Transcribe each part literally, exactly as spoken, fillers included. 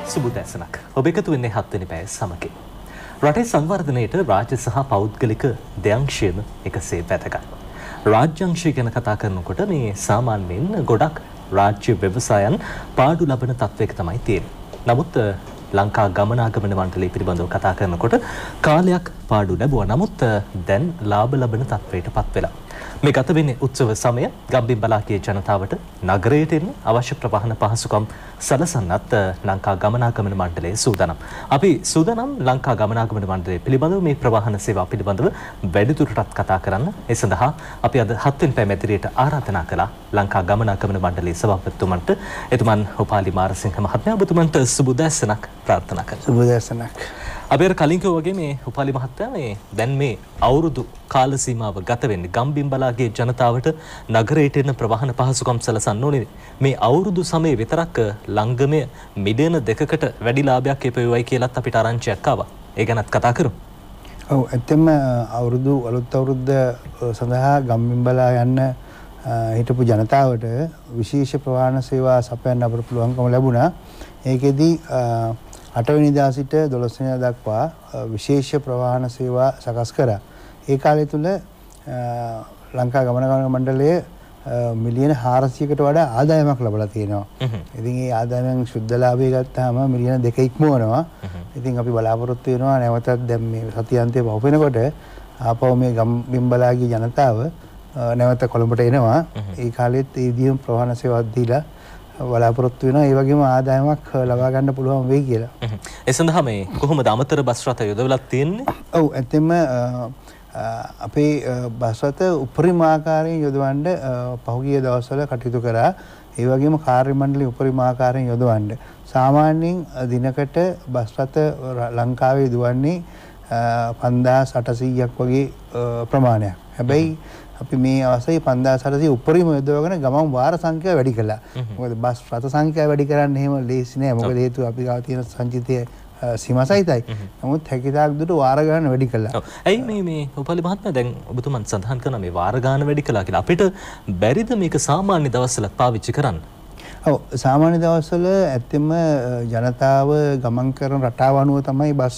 සුබදැසනක්. ඔබ එකතු වෙන්නේ හත්වෙනි පැය සමගින්. රටේ සංවර්ධනයට රාජ්‍ය සහ පෞද්ගලික දෙයංශයම එකසේ වැදගත්. රාජ්‍යංශය ගැන කතා කරනකොට මේ සාමාන්‍යයෙන් ගොඩක් රාජ්‍ය ව්‍යවසායන් පාඩු ලබන තත්වයක තමයි තියෙන්නේ. නමුත් ලංකා ගමනාගමන මණ්ඩලය පිළිබඳව කතා කරනකොට කාලයක් පාඩු ලැබුවා. නමුත් දැන් ලාභ ලබන තත්වයට පත් වෙලා. මේ ගත වෙන්නේ උත්සව සමය ගම්බිම්බලාගේ ජනතාවට නගරයට එන්න අවශ්‍ය ප්‍රවාහන පහසුකම් සලසන්නත් ලංකා ගමනාගමන මණ්ඩලයේ සූදානම්. අපි සූදානම් ලංකා ගමනාගමන මණ්ඩලය පිළිබඳව මේ ප්‍රවාහන සේවා පිළිබඳව වැඩිදුරටත් කතා කරන්න. ඒ සඳහා අපි අද හත්වෙනි පැය මැදිරියට ආරාධනා කළා ලංකා ගමනාගමන මණ්ඩලයේ සභාපතිතුමන්ට. එතුමන් උපාලි මාරසිංහ මහත්මයා ඔබතුමන්ට සුබදැසනක් ප්‍රාර්ථනා කරනවා. සුබදැසනක්. අපි අර කලින් කිව්වා වගේ මේ උපාලි මහත්තයා මේ දැන් මේ අවුරුදු කාල සීමාව ගත වෙන්නේ ගම්බිම්බලාගේ ජනතාවට නගරයට එන ප්‍රවාහන පහසුකම් සලසන්න ඕනේ. මේ අවුරුදු සමයේ විතරක් ලංගමය මිලියන දෙකකට වැඩි ලාභයක් ලැබෙවයි කියලාත් අපිට ආරංචියක් ආවා. ඒ ගැනත් කතා කරමු. ඔව් ඇත්තම අවුරුදු අලුත් අවුරුද්ද සඳහා ගම්බිම්බලා යන්න හිටපු ජනතාවට විශේෂ ප්‍රවාහන සේවා සපයන්න අපට පුළුවන්කම ලැබුණා. ඒකෙදි අටවෙනි දා සිට දොළොස් වෙනිදා දක්වා විශේෂ ප්‍රවාහන සේවා සකස් කරා. ඒ කාලය තුල ලංකා ගමනාගමන මණ්ඩලය මිලියන හාරසියයකට වඩා ආදායමක් ලබලා තියෙනවා. ඉතින් මේ ආදායමෙන් සුද්ධ ලාභය ගත්තාම මිලියන දෙක ඉක්මවනවා. ඉතින් අපි බලාපොරොත්තු වෙනවා නැවතත් දැන් මේ සතියාන්තයේ පහු වෙනකොට ආපහු මේ ගම්බිම්බලාගේ ජනතාව නැවත කොළඹට එනවා. ඒ කාලෙත් ඒ විදිහම ප්‍රවාහන සේවාවක් දීලා බලාපොරොත්තු වෙනවා. ඒ වගේම ආදායමක් ලබා ගන්න පුළුවන් වෙයි කියලා. ඒ සඳහා මේ කොහොමද අමතර බස් රථ යොදවලා තියෙන්නේ? ඔව් ඇත්තෙම අපේ බස් රථ උපරිම ආකාරයෙන් යොදවන්න පහුගිය දවස්වල කටයුතු කරා. ඒ වගේම කාර්ය මණ්ඩලය උපරිම ආකාරයෙන් යොදවන්න. සාමාන්‍යයෙන් දිනකට බස් රථ ලංකාවේ දුවන්නේ පන්දාස් අටසීයක් වගේ ප්‍රමාණයක්. හැබැයි අපි මේ අවස්ථාවේ පන්දාස් අටසීය උපරිම යොදවගෙන ගමන් වාර සංඛ්‍යාව වැඩි කළා. මොකද බස් රථ සංඛ්‍යාව වැඩි කරන්න එහෙම ලේසි නෑ. මොකද හේතුව අපි ගාව තියෙන සංචිතය සීමාසහිතයි. නමුත් හැකිතාක් දුරට වාර ගන්න වැඩි කළා. ඇයි මේ මේ උපාලි මහත්මයා දැන් ඔබතුමන් සඳහන් කරන මේ වාර ගන්න වැඩි කළා කියලා අපිට බැරිද මේක සාමාන්‍ය දවස්වලත් පාවිච්චි කරන්න? ඔව් සාමාන්‍ය දවස්වල ඇත්තෙම ජනතාව ගමන් කරන රටාව අනුව තමයි බස්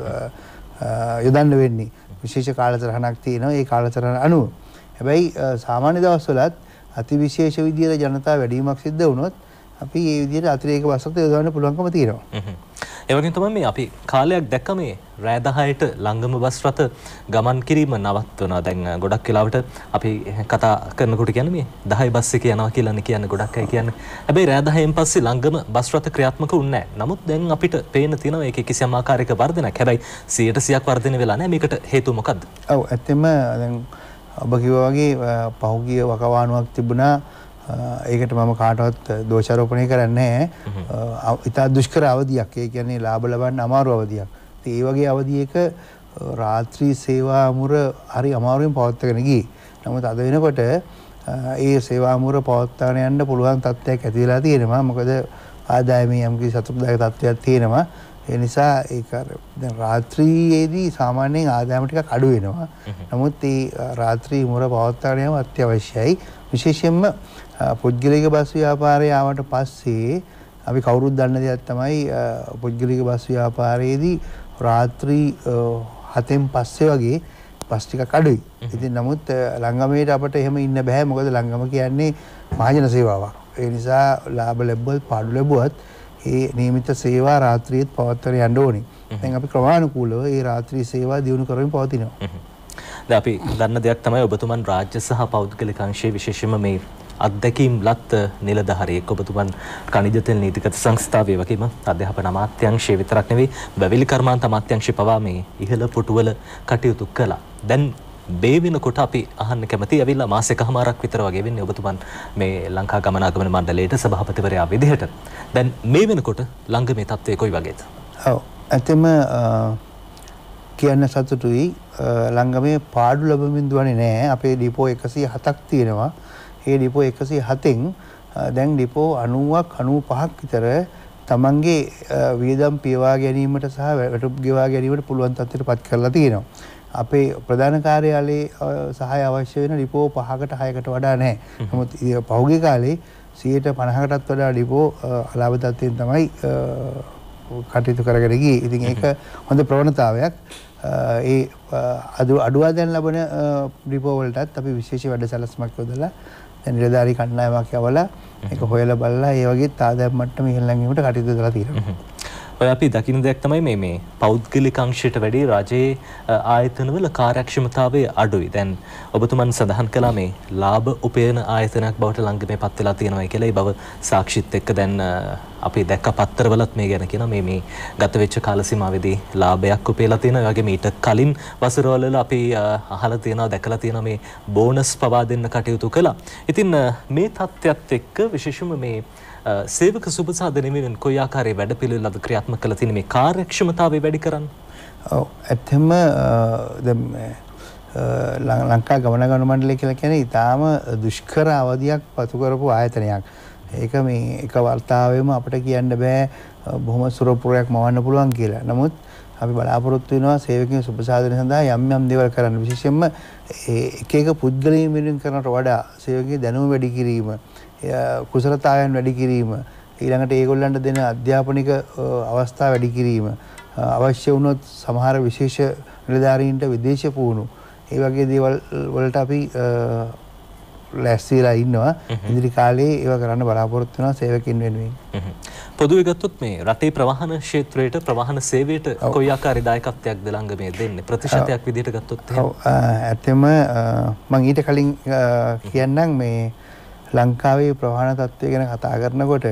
යොදන්න වෙන්නේ. විශේෂ කාලසටහනක් තියෙනවා. ඒ කාලසටහන අනුව හැබැයි සාමාන්‍ය දවස්වලත් අතිවිශේෂ විදියට ජනතාව වැඩිවීමක් සිද්ධ වුණොත් අපි මේ විදියට අතිරේක බස් රථ යොදවන්න පුළුවන්කම තියෙනවා. ඒ වගේම තමයි මේ අපි කාලයක් දැක්ක මේ රෑ දහයට ලංගම බස් රථ ගමන් කිරීම නවත්වනවා. දැන් ගොඩක් වෙලාවට අපි කතා කරනකොට කියන්නේ මේ දහය බස් එක යනවා කියලානේ කියන්නේ ගොඩක් අය කියන්නේ. හැබැයි රෑ දහයෙන් පස්සේ ලංගම බස් රථ ක්‍රියාත්මක වුණේ නැහැ. නමුත් දැන් අපිට පේන තියෙනවා ඒකේ කිසියම් ආකාරයක වර්ධනයක්. හැබැයි සියයට සියයක් වර්ධනය වෙලා නැහැ. මේකට හේතුව මොකද්ද? ඔව් ඇත්තෙම දැන් ඔබ කිව්වා වගේ පහුගිය වකවානුවක් තිබුණා. ඒකට මම කාටවත් දෝෂාරෝපණය කරන්නේ නැහැ. ඉතා දුෂ්කර අවධියක්. ඒ කියන්නේ ලාභ ලබන්න අමාරු අවධියක්. ඒ වගේ අවධියක රාත්‍රී සේවා අමුර හරි අමාරුවෙන් පවත්වාගෙන ගියේ. නමුත් අද වෙනකොට ඒ සේවා අමුර පවත්වාගෙන යන්න පුළුවන් තත්ත්වයක් ඇති වෙලා තියෙනවා. මොකද ආදායමේ යම්කිසි සතුටුදායක තත්ත්වයක් තියෙනවා. ඒ නිසා ඒක දැන් රාත්‍රියේදී සාමාන්‍යයෙන් ආදායම ටිකක් අඩු වෙනවා. නමුත් මේ රාත්‍රී මුර පවත්වාගෙන යාම අත්‍යවශ්‍යයි. විශේෂයෙන්ම පුද්ගලික බස් ව්‍යාපාරය ආවට පස්සේ අපි කවුරුත් දන්න දෙයක් තමයි පුද්ගලික බස් ව්‍යාපාරයේදී රාත්‍රී හතෙන් පස්සේ වගේ බස් ටිකක් අඩුයි. ඉතින් නමුත් ලංගමේට අපිට එහෙම ඉන්න බෑ. මොකද ලංගම කියන්නේ මහජන සේවාවක්. ඒ නිසා ලාභ ලැබුවත් පාඩු ලැබුවත් ඒ නියමිත සේවා රාත්‍රියේත් පවත්වාගෙන යන්න ඕනේ. දැන් අපි ක්‍රමානුකූලව ඒ රාත්‍රී සේවා දියුණු කරමින් පවතිනවා. දැන් අපි දන්න දෙයක් තමයි ඔබතුමන් රාජ්‍ය සහ පෞද්ගලික අංශයේ විශේෂයෙන්ම මේ අධ්‍යක්ීම් ලත් නිලධාරියෙක් ඔබතුමන් ඛනිජ තෙල් නීතිගත සංස්ථාවේ වගේම අධ්‍යාපන අමාත්‍යාංශයේ විතරක් නෙවෙයි වැවිලි කර්මාන්ත අමාත්‍යාංශයේ පවා මේ ඉහළ පුටුවල කටයුතු කළා. දැන් මේ වෙනකොට අපි අහන්න කැමති ඇවිල්ලා මාසෙකමාරක් විතර වගේ වෙන්නේ ඔබතුමන් මේ ලංකා ගමනාගමන මණ්ඩලයේ සභාපතිවරයා විදිහට. දැන් මේ වෙනකොට ළංගමේ තත්ත්වය කොයි වගේද? ඔව් ඇත්තම කියන්න සතුටුයි. ළංගමේ පාඩු ලැබෙමින් දුවන්නේ නැහැ. අපේ ඩිපෝ එකසිය හතක් තියෙනවා. ඒ ඩිපෝ එකසිය හතෙන් දැන් ඩිපෝ අනූවක් අනූපහක් විතර තමන්ගේ වියදම් පියවා ගැනීමට සහ වැටුප් ගෙවා ගැනීමට පුළුවන් තත්ත්වයට පත් කරලා තියෙනවා. අපේ ප්‍රධාන කාර්යාලයේ සහාය අවශ්‍ය වෙන ඩිපෝ පහකට හයකට වඩා නැහැ. නමුත් පහුගිය කාලේ සියයට පනහකටත් වඩා ඩිපෝ අලාභ තත්ත්වයෙන් තමයි කටයුතු කරගෙන ගියේ. ඉතින් ඒක හොඳ ප්‍රවණතාවයක්. ඒ අඩු අඩුවාදයන් ලැබෙන ඩිපෝ වලටත් අපි විශේෂ වැඩසටහනක් යොදලා දැන් නිලධාරී කණ්ඩායමක් යවලා ඒක හොයලා බලලා ඒ වගේ ආදායම් මට්ටම ඉහළ නැංවීමට කටයුතු කරලා තියෙනවා. ඔය අපි දකින්න දෙයක් තමයි මේ මේ පෞද්ගලික අංශයට වැඩි රජයේ ආයතනවල කාර්යක්ෂමතාවය අඩුයි. දැන් ඔබතුමන් සඳහන් කළා මේ ලාභ උපයන ආයතනයක් බවට ළඟ මේ පත් වෙලා තියෙනවා කියලා. ඒ බව සාක්ෂිත් එක්ක දැන් අපි දැක්ක පත්තරවලත් මේ ගැන කියනවා මේ මේ ගත වෙච්ච කාල සීමාවේදී ලාභයක් උපයලා තියෙනවා. ඒ වගේ මීට කලින් වසරවල අපි අහලා තියෙනවා දැකලා තියෙනවා මේ බෝනස් පවා දෙන්න කටයුතු කළා. ඉතින් මේ තත්ත්වයක් එක්ක විශේෂයෙන්ම මේ සේවක සුබසාධනෙමින් කොයි ආකාරයේ වැඩපිළිවෙලද ක්‍රියාත්මක කළ තියෙන්නේ මේ කාර්යක්ෂමතාවය වැඩි කරන්න? ඔව් ඇත්තම දැන් ලංකා ගමනාගමන මණ්ඩලය කියලා කියන්නේ ඊටාම දුෂ්කර අවධියක් පසු කරපු ආයතනයක්. ඒක මේ එක වර්තාවෙම අපිට කියන්න බෑ බොහොම සුරපුරයක් මවන්න පුළුවන් කියලා. නමුත් අපි බලාපොරොත්තු වෙනවා සේවකයන් සුබසාධන සඳහා යම් යම් දේවල් කරන්න. විශේෂයෙන්ම එක එක පුද්ගලයන් වෙනුවෙන් කරනට වඩා සේවකයන් දැනුම වැඩි කිරීම, කුසලතාවයන් වැඩි කිරීම, ඊළඟට ඒගොල්ලන්ට දෙන අධ්‍යාපනික අවස්ථා වැඩි කිරීම, අවශ්‍ය වුණොත් සමහර විශේෂ නිලධාරීන්ට විදේශ පුහුණු, ඒ වගේ දේවල් වලට අපි ලෑස්තිලා ඉන්නවා. ඉදිරි කාලේ ඒවා කරන්න බලාපොරොත්තු වෙනවා සේවකින් වෙනුවෙන්. පොදුවේ ගත්තොත් මේ රටේ ප්‍රවාහන ක්ෂේත්‍රයට ප්‍රවාහන සේවයට කොයි ආකාරයේ දායකත්වයක්ද ළඟ මේ දෙන්නේ ප්‍රතිශතයක් විදිහට ගත්තොත් එහෙම? ඔව් ඇත්තම මම ඊට කලින් කියන්නම් මේ ලංකාවේ ප්‍රවාහන තත්ත්වය ගැන කතා කරනකොට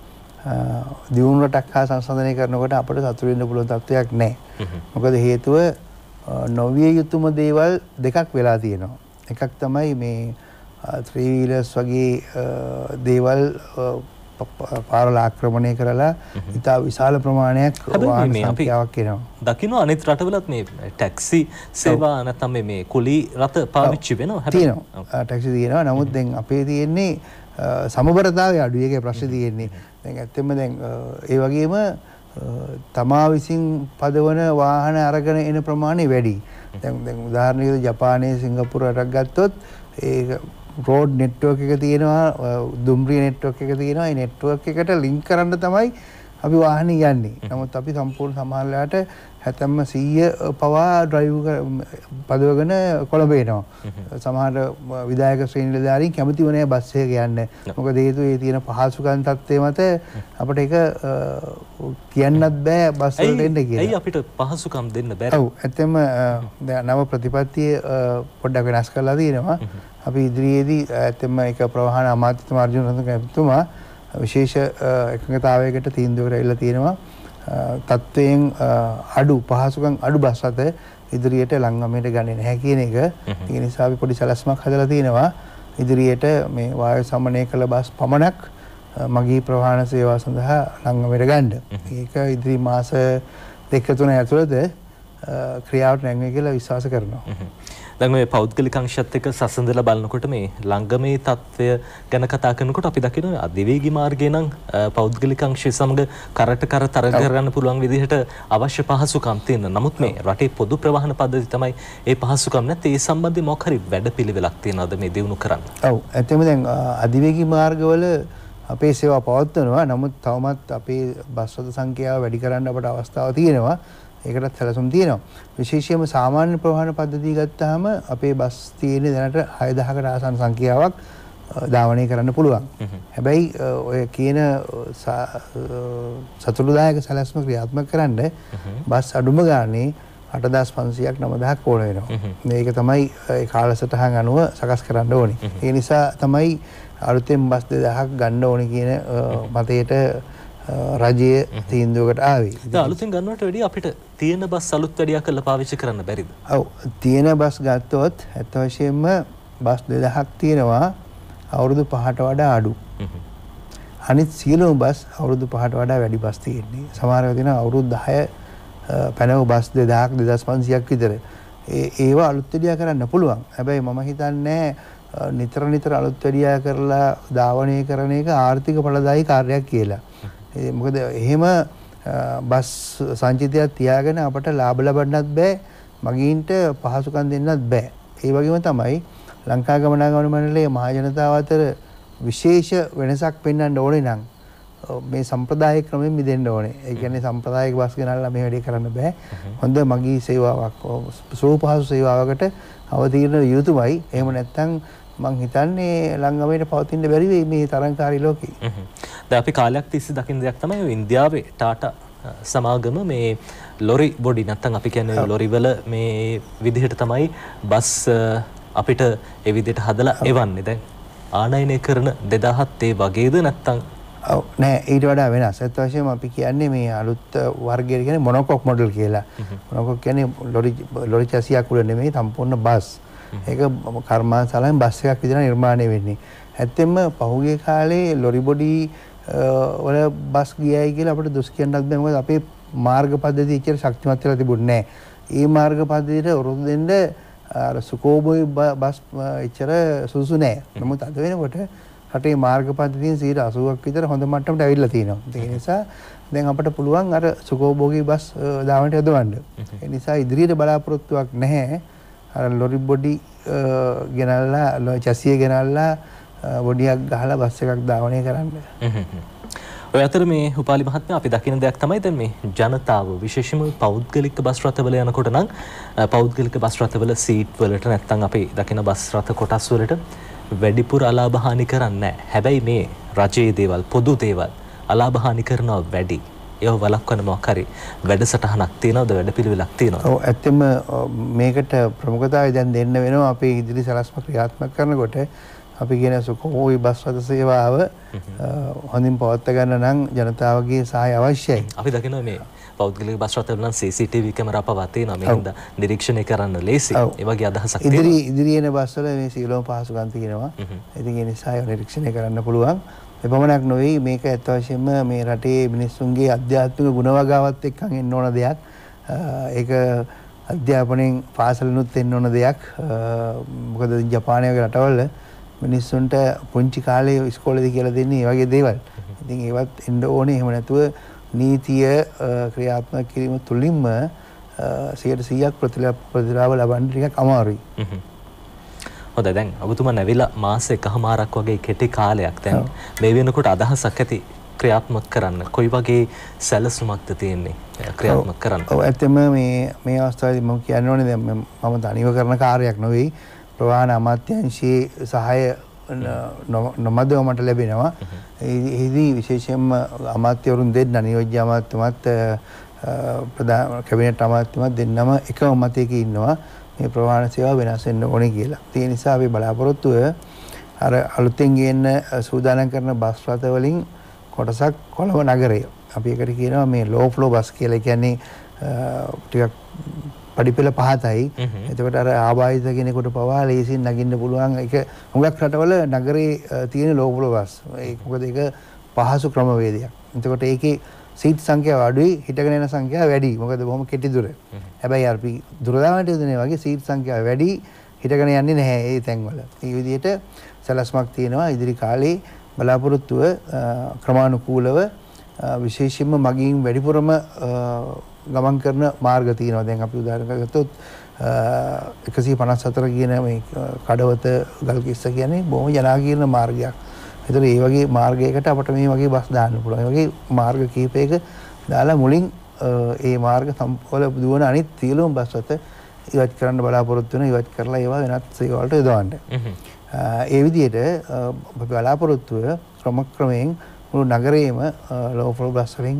දියුණු රටක් හා සංසන්දනය කරනකොට අපිට සතුටු වෙන්න පුළුවන් තත්ත්වයක් නැහැ. මොකද හේතුව නොවිය යුතුම දේවල් දෙකක් වෙලා තියෙනවා. එකක් තමයි මේ three wheelers වගේ දේවල් පාරවල් ආක්‍රමණය කරලා ඉතා විශාල ප්‍රමාණයක් වාහන සංඛ්‍යාවක් එනවා. දකින්න අනිත් රටවලත් මේ ටැක්සි සේවා නැත්නම් මේ මේ කුලී රථ පාවිච්චි වෙනවා. තියෙනවා. ටැක්සි තියෙනවා. නමුත් දැන් අපේ තියෙන්නේ සමබරතාවය අඩුයි. ඒකේ ප්‍රශ්නේ තියෙන්නේ. දැන් ඇත්තෙන්ම දැන් ඒ වගේම තමා විසින් පදවන වාහන අරගෙන එන ප්‍රමාණය වැඩි. දැන් දැන් උදාහරණයකට ජපානයේ සිංගප්පූරු රටක් ගත්තොත් ඒ රෝඩ් නෙට්වර්ක් එක තියෙනවා, දුම්රිය නෙට්වර්ක් එක තියෙනවා. ඒ නෙට්වර්ක් එකට ලින්ක් කරන්න තමයි අපි වාහනේ යන්නේ. නමුත් අපි සම්පූර්ණ සමහරලාට හැතැම්ම සීය පවා ඩ්‍රයිව් පදවගෙන කොළඹ එනවා. සමහර විධායක ශ්‍රේණි නිලධාරීන් කැමතිව නැහැ බස් එක යන්න. මොකද හේතුව ඒ තියෙන පහසුකම් තත්ත්වය මත අපිට ඒක කියන්නත් බෑ බස් වලට එන්න කියලා. ඇයි අපිට පහසුකම් දෙන්න බැහැ? ඔව් ඇත්තම නව ප්‍රතිපත්තිය පොඩ්ඩක් වෙනස් කරලා තියෙනවා. අපි ඉදිරියේදී ඇත්තම ඒක ප්‍රවාහන අමාත්‍යතුමා අර්ජුන රත්නතුමා විශේෂ එකඟතාවයකට තීන්දුවකට ඇවිල්ලා තියෙනවා. තත්වයෙන් අඩු පහසුකම් අඩු බස් රථ ඉදිරියට ලංගමයට ගන්නේ නැහැ කියන එක. ඒ නිසා අපි පොඩි සැලැස්මක් හදලා තියෙනවා. ඉදිරියට මේ වායු සමනය කළ බස් පමණක් මගී ප්‍රවාහන සේවා සඳහා ලංගමයට ගන්න. ඒක ඉදිරි මාස දෙක තුන ඇතුළත ක්‍රියාවට නැංවෙයි කියලා විශ්වාස කරනවා. දැන් මේ පෞද්ගලික අංශයත් එක්ක සසඳලා බලනකොට මේ ළඟමේ තත්ත්වය ගැන කතා කරනකොට අපි දකිනවා අධිවේගී මාර්ගය නම් පෞද්ගලික අංශය සමග කරට කර තරග කරන්න පුළුවන් විදිහට අවශ්‍ය පහසුකම් තියෙන. නමුත් මේ රටේ පොදු ප්‍රවාහන පද්ධතිය තමයි ඒ පහසුකම් නැත්නම් ඒ සම්බන්ධයෙන් මොකක් හරි වැඩපිළිවෙලක් තියනවද මේ දියුණු කරන්න? ඔව් ඇත්තම දැන් අධිවේගී මාර්ගවල අපේ සේවා පවත්වනවා. නමුත් තවමත් අපේ බස් රථ සංඛ්‍යාව වැඩි කරන්න අපට අවස්ථාවක් තියෙනවා. ඒකටත් සැලසුම් තියෙනවා. විශේෂයෙන්ම සාමාන්‍ය ප්‍රවාහන පද්ධතිය ගත්තාම අපේ බස් තියෙන දැනට හය දහසකට ආසන්න සංඛ්‍යාවක් ධාවනය කරන්න පුළුවන්. හැබැයි ඔය කියන සතුටුදායක සැලැස්ම ක්‍රියාත්මක කරන්න බස් අඩුම ගානේ අටදාස් පන්සියයක් නවදහක් ඕන වෙනවා. මේක තමයි ඒ කාලසටහන් අනුව සකස් කරන්න ඕනේ. ඒ නිසා තමයි අලුතෙන් බස් දෙදහක් ගන්න ඕනේ කියන මතයට රජයේ තීන්දුවකට ආවේ. දැන් අලුතෙන් ගන්නවට වැඩිය අපිට තියෙන බස් අලුත් වැඩියා කරලා පාවිච්චි කරන්න බැරිද? ඔව් තියෙන බස් ගත්තොත් ඇත්ත වශයෙන්ම බස් දෙදහක් තියෙනවා අවුරුදු පහට වඩා අඩු. අනිත් සියලුම බස් අවුරුදු පහට වඩා වැඩි බස් තියෙන්නේ. සමහරව තියෙනවා අවුරුදු දහය පැනව බස් දෙදහක් දෙදාස් පන්සියයක් විතර. ඒ ඒවා අලුත් වැඩියා කරන්න පුළුවන්. හැබැයි මම හිතන්නේ නිතර නිතර අලුත් වැඩියා කරලා ධාවනය කරන එක ආර්ථික ඵලදායී කාර්යයක් කියලා. මොකද එහෙම බස් සංචිතයක් තියාගෙන අපට ලාභ ලබන්නත් බෑ, මගීන්ට පහසුකම් දෙන්නත් බෑ. ඒ වගේම තමයි ලංකා ගමනාගමන මණ්ඩලයේ මහ ජනතාව අතර විශේෂ වෙනසක් පෙන්වන්න ඕනේ නම් මේ සම්ප්‍රදායික ක්‍රමයෙන් මිදෙන්න ඕනේ. ඒ කියන්නේ සම්ප්‍රදායික බස් ගෙනල්ලා මේ වැඩේ කරන්න බෑ. හොඳ මගී සේවාවක් සුවපහසු සේවාවකට අවතීර්ණ යුතුමයි. එහෙම නැත්නම් මං හිතන්නේ ලංගමේට පවතින්න බැරි වෙයි මේ තරංකාරී ලෝකේ. දැන් අපි කාලයක් තිස්සේ දකින්න දෙයක් තමයි ඉන්දියාවේ ටාටා සමාගම මේ ලොරි බොඩි නැත්නම් අපි කියන්නේ ලොරි වල මේ විදිහට තමයි බස් අපිට ඒ විදිහට හදලා එවන්නේ. දැන් ආනයනය කරන දෙදාහ හත් ඒ වගේද නැත්නම් ඔව් නෑ ඊට වඩා වෙනස්. ඒත් වශයෙන්ම අපි කියන්නේ මේ අලුත් වර්ගය කියන්නේ මොනොකොක් මොඩල් කියලා. මොනොකොක් කියන්නේ ලොරි ලොරි චැසියක් උඩ නෙමෙයි සම්පූර්ණ බස්. ඒක කර්මාන්තසාලාවෙන් බස් එකක් විදිහට නිර්මාණය වෙන්නේ. ඇත්තෙන්ම පහුගිය කාලේ ලොරි බොඩි වල බස් ගියයි කියලා අපිට දොස් කියන්නත් බෑ. මොකද අපේ මාර්ග පද්ධතිය ඉච්චර ශක්තිමත් වෙලා තිබුණේ නෑ. ඒ මාර්ග පද්ධතියට උරුදු දෙන්න අර සුකෝබෝයි බස් ඉච්චර සුසු නෑ. නමුත් අද වෙනකොට රටේ මාර්ග පද්ධතියෙන් සියයට අසූවක් විතර හොඳ මට්ටමට ඇවිල්ලා තියෙනවා. ඒ නිසා දැන් අපිට පුළුවන් අර සුකෝබෝගී බස් දාවන්ට යොදවන්න. ඒ නිසා ඉදිරියට බලාපොරොත්තුවක් නැහැ. අර ලොරි බොඩි ගෙනල්ලා චැසිය ගෙනල්ලා බොඩියක් ගහලා බස් එකක් ධාවනය කරන්න. ඔය අතර මේ උපාලි මහත්මයා අපි දකින දෙයක් තමයි දැන් මේ ජනතාව විශේෂයෙන්ම පෞද්ගලික බස් රථවල යනකොට නම් පෞද්ගලික බස් රථවල සීට් වලට නැත්නම් අපි දකින බස් රථ කොටස් වලට වැඩිපුර අලාභ හානි කරන්නේ නැහැ. හැබැයි මේ රජයේ දේවල් පොදු දේවල් අලාභ හානි කරනවා වැඩි. ඒව වළක්වන්න මොකක් හරි වැඩසටහනක් තියනවද වැඩපිළිවෙලක් තියනවද? ඔව් ඇත්තම මේකට ප්‍රමුඛතාවය දැන් දෙන්න වෙනවා අපේ ඉදිරි සලස්ම ක්‍රියාත්මක කරනකොට අපි කියන සුඛෝයි බස් රථ සේවාව හොඳින් පවත්වා ගන්න නම් ජනතාවගේ සහාය අවශ්‍යයි. අපි දකිනවා මේ පෞද්ගලික බස් රථවල නම් සී සී ටී වී කැමරා පවා තියෙනවා. මේ හින්දා නිරීක්ෂණය කරන්න ලේසි. ඒ වගේ අදහසක් තියෙනවා. ඉදිරි ඉදිරි එන බස් වල මේ සියලුම පහසුකම් තියෙනවා. ඉතින් ඒ නිසා ඒව නිරීක්ෂණය කරන්න පුළුවන්. එපමණක් නොවේ මේක ඇත්ත වශයෙන්ම මේ රටේ මිනිස්සුන්ගේ අධ්‍යාත්මික ගුණවගාවත් එක්කන් එන්න ඕන දෙයක්. ඒක අධ්‍යාපනයෙන් පාසලනුත් එන්න ඕන දෙයක්. මොකද ජපානයේ වගේ රටවල මිනිස්සුන්ට පුංචි කාලේ ඉස්කෝලේදී කියලා දෙන්නේ මේ වගේ දේවල්. ඉතින් ඒවත් එන්න ඕනේ. එහෙම නැතුව නීතිය ක්‍රියාත්මක කිරීම තුළින්ම සියයට සීයක් ප්‍රතිලාභ ලබන්න ටිකක් අමාරුයි. හොඳයි දැන් ඔබතුමා නැවිලා මාස එකමාරක් වගේ කෙටි කාලයක් දැන් මේ වෙනකොට අදහසක් ඇති ක්‍රියාත්මක කරන්න කොයි වගේ සැලසුමක්ද තියෙන්නේ ක්‍රියාත්මක කරන්න? ඔව් ඇත්තම මේ මේ අවස්ථාවේදී මම කියන්න ඕනේ දැන් මම තනිව කරන කාර්යයක් නෙවෙයි. ප්‍රවාහන අමාත්‍යාංශයේ සහාය නොමදව මට ලැබෙනවා. එහිදී විශේෂයෙන්ම අමාත්‍යවරුන් දෙන්න නියෝජ්‍ය අමාත්‍යමත් ප්‍රධාන කැබිනට් අමාත්‍යමත් දෙන්නම එකම මතයක ඉන්නවා මේ ප්‍රවාහන සේවාව වෙනස් වෙන්න ඕනේ කියලා. ඒ නිසා අපි බලාපොරොත්තුව අර අලුතෙන් ගේන්න සූදානම් කරන බස් රථ වලින් කොටසක් කොළඹ නගරය. අපි ඒකට කියනවා මේ ලෝ ෆ්ලෝ බස් කියලා. ඒ කියන්නේ ටිකක් පඩිපෙළ පහතයි. එතකොට අර ආබාධිත කෙනෙකුට පවා ලේසියෙන් නගින්න පුළුවන්. ඒක හුඟක් රටවල නගරේ තියෙන ලෝ ෆ්ලෝ බස්. ඒක මොකද ඒක පහසු ක්‍රමවේදයක්. එතකොට ඒකේ සීට් සංඛ්‍යාව අඩුයි, හිටගෙන යන සංඛ්‍යාව වැඩි. මොකද බොහොම කෙටි දුර. හැබැයි අපි දුර දාන්නට යොදන්නේ වගේ සීට් සංඛ්‍යාව වැඩි, හිටගෙන යන්නේ නැහැ ඒ තැන්වල. මේ විදිහට සැලැස්මක් තියෙනවා ඉදිරි කාලේ බලාපොරොත්තුව ක්‍රමානුකූලව විශේෂයෙන්ම මගින් වැඩිපුරම ගමන් කරන මාර්ග තියෙනවා. දැන් අපි උදාහරණයක් ගත්තොත් එකසිය පනස් හතර කියන මේ කඩවත ගල්කිස්ස කියන්නේ බොහොම ජනාකීර්ණ මාර්ගයක්. ඒතර මේ වගේ මාර්ගයකට අපිට මේ වගේ බස් දාන්න පුළුවන්. මේ වගේ මාර්ග කීපයක දාලා මුලින් ඒ මාර්ග සම්පූර්ණ දුවන අනිත් සියලුම බස් රථ ඉවත් කරන්න බලාපොරොත්තු වෙනවා. ඉවත් කරලා ඒවා වෙනත් සේවාවලට යොදවන්න. ඒ විදිහට බලාපොරොත්තුව ක්‍රමක්‍රමයෙන් මුළු නගරයේම ලෝ ෆ්ලෝ බස් වලින්